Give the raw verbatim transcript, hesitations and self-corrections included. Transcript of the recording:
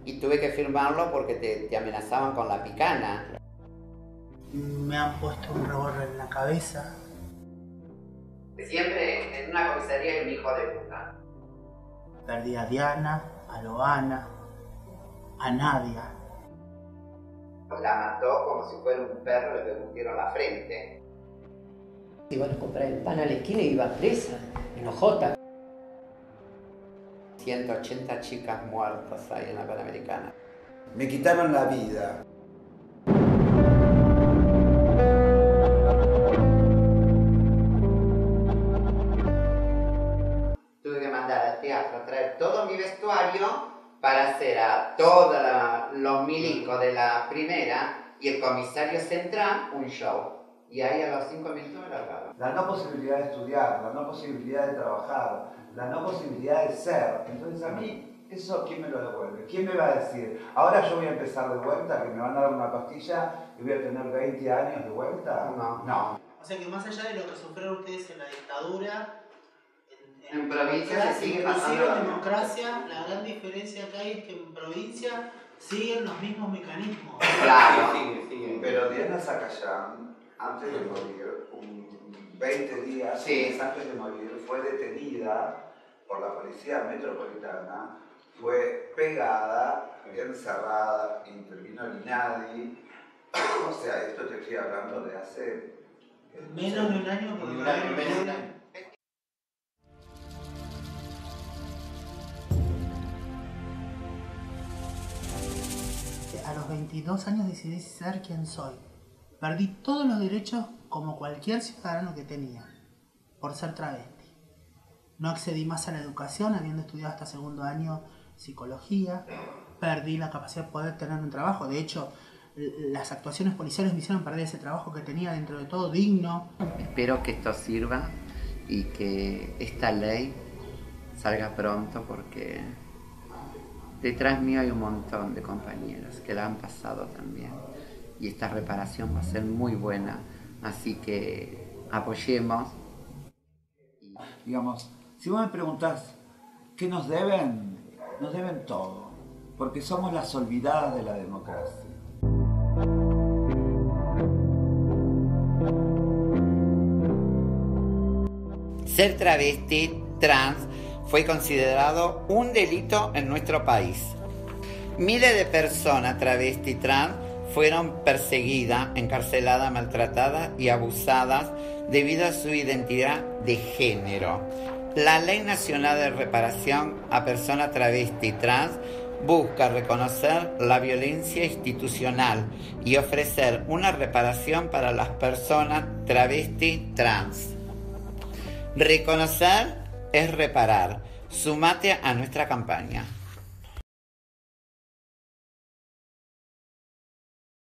y tuve que firmarlo porque te, te amenazaban con la picana. Me han puesto un revólver en la cabeza. Siempre en una comisaría hay un hijo de puta. Perdí a Diana, a Loana, a Nadia. La mató como si fuera un perro, le pegó un tiro en la frente. Iban a comprar el pan a la esquina y iba presa, en Ojota. ciento ochenta chicas muertas ahí en la Panamericana. Me quitaron la vida. Tuve que mandar al teatro a traer todo mi vestuario para hacer a todos los milicos de la primera y el comisario central un show. Y ahí a los cinco minutos me largaron. La no posibilidad de estudiar, la no posibilidad de trabajar, la no posibilidad de ser. Entonces a mí, eso ¿quién me lo devuelve? ¿Quién me va a decir? Ahora yo voy a empezar de vuelta, que me van a dar una pastilla y voy a tener veinte años de vuelta. No. No. O sea que más allá de lo que sufrieron ustedes en la dictadura, en, En provincia se sigue pasando inclusive lo en mismo. democracia, la gran diferencia que hay es que en provincia siguen los mismos mecanismos. Claro. Sigue, sigue. Pero Diana Zacayán, antes de morir, un veinte días Sí. antes de morir, fue detenida por la policía metropolitana, fue pegada, encerrada, intervino el INADI. O sea, esto te estoy hablando de hace... Menos de un año, Ni porque un año, menos de un año. a los veintidós años decidí ser quien soy. Perdí todos los derechos como cualquier ciudadano que tenía, por ser travesti. No accedí más a la educación, habiendo estudiado hasta segundo año psicología. Perdí la capacidad de poder tener un trabajo. De hecho, las actuaciones policiales me hicieron perder ese trabajo que tenía dentro de todo digno. Espero que esto sirva y que esta ley salga pronto porque detrás mío hay un montón de compañeros que la han pasado también y esta reparación va a ser muy buena, así que apoyemos. Digamos, si vos me preguntás qué nos deben, nos deben todo, porque somos las olvidadas de la democracia. Ser travesti, trans, fue considerado un delito en nuestro país. Miles de personas travesti trans fueron perseguidas, encarceladas, maltratadas y abusadas debido a su identidad de género. La Ley Nacional de Reparación a Personas Travesti Trans busca reconocer la violencia institucional y ofrecer una reparación para las personas travesti trans. Reconocer es reparar. Sumate a nuestra campaña.